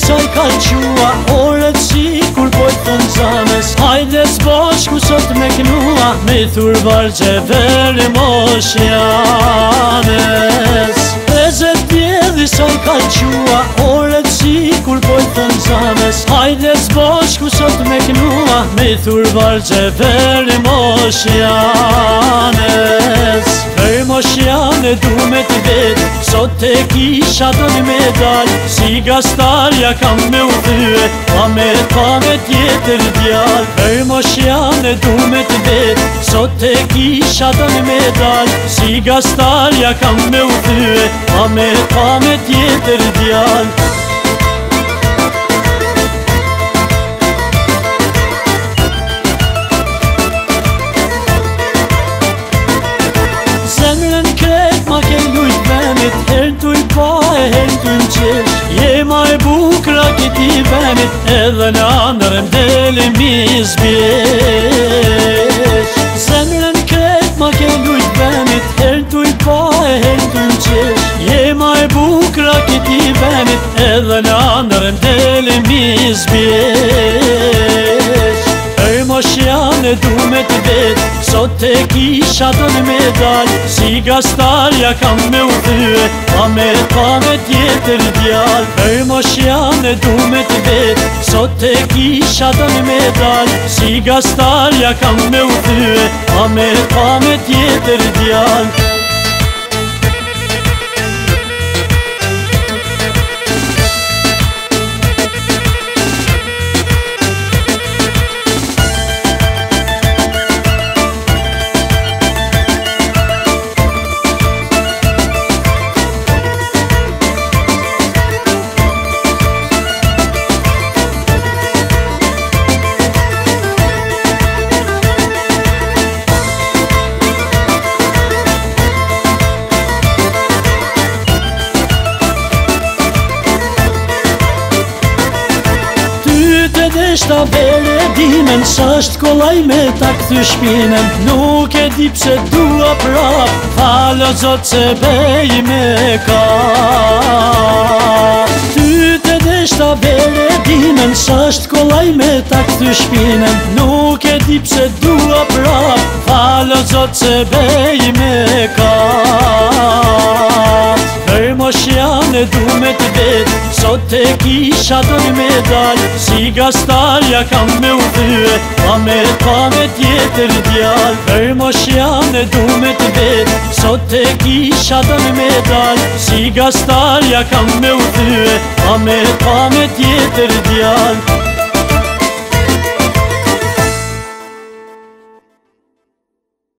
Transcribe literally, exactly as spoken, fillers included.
saj kalqua, orët sikur po t'thon zanes. Hajdes bashku sot me knua, me thur vargje veri moshjanes. Pezet djedhi saj kalqua, orët sikur po t'thon zanes. Hajdes bashku sot me knua, me thur vargje veri moshjanes. Veri moshjane du me t'i vet, sot te kisha do një medal. Si gastarja kam me u thyre, pa me pa me tjetër djall. Veri moshjane du me t'i vet, sot te kisha do një medal. Si gastarja kam me u thyre, pa me pa me tjetër djall. Zemrën kret ma ke lujt venit, her t'uj pa e her t'uj m'qesh. Je ma e bukra këti venit, edhe në andërën deli mi zbjesh. Zemrën kret ma ke lujt venit, her t'uj pa e her t'uj m'qesh. Je ma e bukra këti venit, edhe në andërën deli mi zbjesh. Veri moshjane du me t'i vet, sot te kisha do një medal. Si gastarja kam me u thyre, pa me pa me tjetër djall. Veri moshjane du me t'i vet, sot te kisha do një medal. Si gastarja kam me u thyre, pa me pa me tjetër djall. Deshta vere dimen, s'asht kollaj me ta kthy shpinen. Nuk e di pse dua prap, falë o Zot se bej me ka. Ty te deshta vere dimen, s'asht kollaj me ta kthy shpinen. Nuk e di pse dua prap, falë o Zot se bej me ka. Veri moshjane du me t'i vet, sot te kisha do një medal. Si gastarja kam me u thyre, pa me pa me tjetër djall. Veri moshjane du me t'i vet, sot te kisha do një medal. Si gastarja kam me u thyre, pa me pa me tjetër djall.